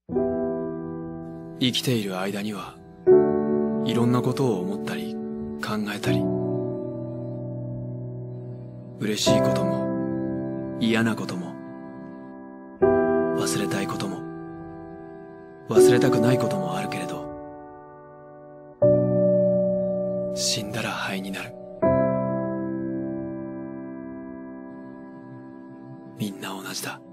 生きている間にはいろんなことを思ったり考えたり、嬉しいことも嫌なことも、忘れたいことも忘れたくないこともあるけれど、死んだら灰になる。みんな同じだ。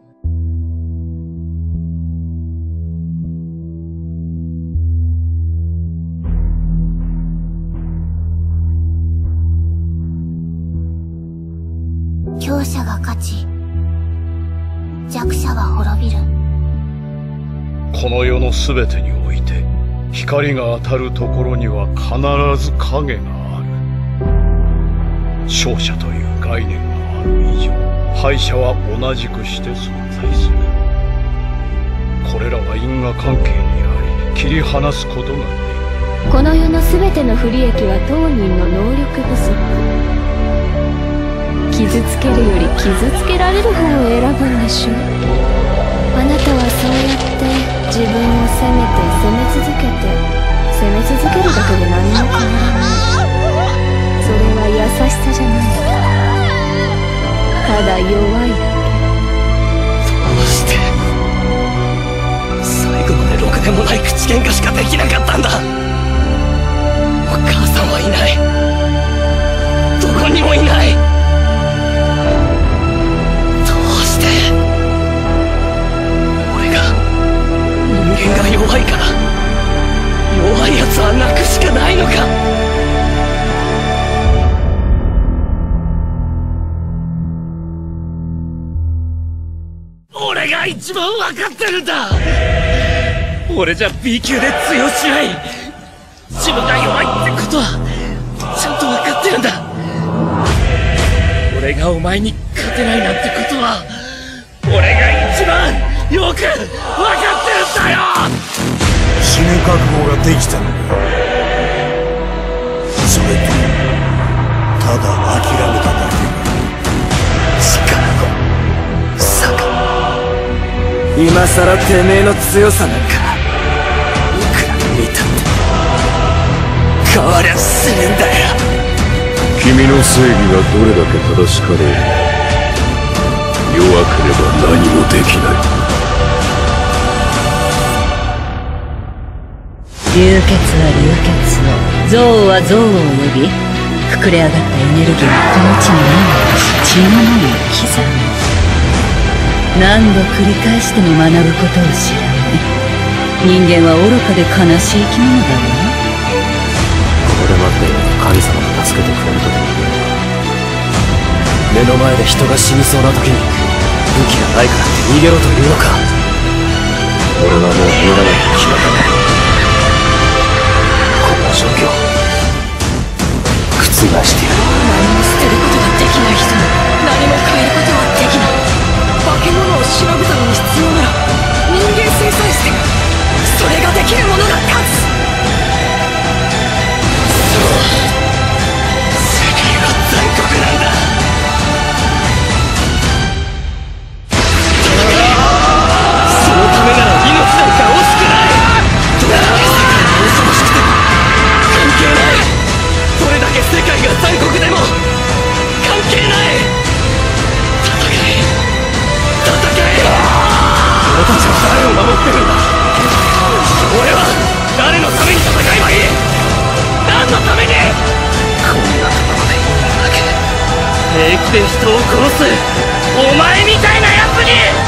強者が勝ち、弱者は滅びる。 この世のすべてにおいて、光が当たるところには必ず影がある。勝者という概念がある以上、敗者は同じくして存在する。これらは因果関係にあり、切り離すことができる。 この世の全ての不利益は当人の能力不足。傷つけるより傷つけられる方を選ぶんでしょう。あなたはそうやって自分を責めて責め続けて、責め続けるだけで何も変わらない。それは優しさじゃない。ただ弱いだけ。 どうして最後までろくでもない口喧嘩しかできなかったんだ。お母さんはいない、どこにもいない。人間が弱いから、弱いやつは泣くしかないのか。俺が一番分かってるんだ。俺じゃ B 級で通用しない。自分が弱いってことはちゃんと分かってるんだ。俺がお前に勝てないなんてことは、俺が一番よく分かってるんだよ。 死ぬ覚悟ができたのか。それともただ諦めただけか。 力の差か。今さらてめえの強さなんかいくら見たって変わりゃしねえんだよ。 君の正義がどれだけ正しかろう、弱ければ何もできない。 流血は流血を、憎悪は憎悪を呼び、膨れ上がったエネルギーはこの地に何をし、血の紋を刻む。何度繰り返しても学ぶことを知らない人間は愚かで悲しい生き物だわ。 これまで神様が助けてくれるとでも言うのか。目の前で人が死にそうな時に武器がないからって逃げろというのか。俺はもう逃げないと決まったね。この状況覆してやる。何も捨てることができない人に何も変えることはできない。化け物をしのぐために必要なら人間性さえしてそれができる者が勝つ。そう世界は残酷なんだ。そのためなら命なんか惜しくない。どれだけ世界が恐ろしくても関係ない。どれだけ世界が残酷でも関係ない。俺たちは誰を守ってるんだ。俺は誰のために戦えばいい。何のために。こんなところでいいだけ平気で人を殺すお前みたいなやつに